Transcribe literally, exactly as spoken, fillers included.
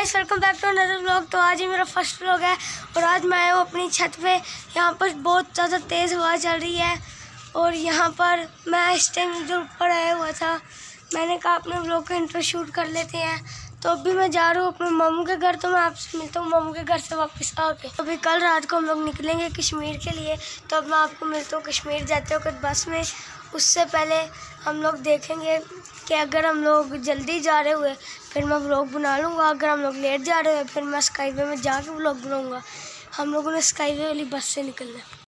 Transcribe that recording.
Guys, welcome back to another vlog. तो आज ही मेरा फर्स्ट व्लॉग है और आज मैं आया हूँ अपनी छत पे। यहाँ पर बहुत ज़्यादा तेज़ हवा चल रही है और यहाँ पर मैं इस टाइम जो ऊपर आया हुआ था, मैंने कहा अपने व्लॉग का इंट्रो शूट कर लेते हैं। तो अभी मैं जा रहा हूँ अपने मामू के घर, तो मैं आपसे मिलता हूँ मामू के घर से वापस आके। अभी कल रात को हम लोग निकलेंगे कश्मीर के लिए, तो अब मैं आपको मिलता हूँ कश्मीर जाते वक्त बस में। उससे पहले हम लोग देखेंगे कि अगर हम लोग जल्दी जा रहे हुए फिर मैं व्लॉग बना लूँगा, अगर हम लोग लेट जा रहे हैं फिर मैं स्काईवे में जाके व्लॉग बनाऊँगा। हम लोगों ने स्काईवे वाली बस से निकलना है।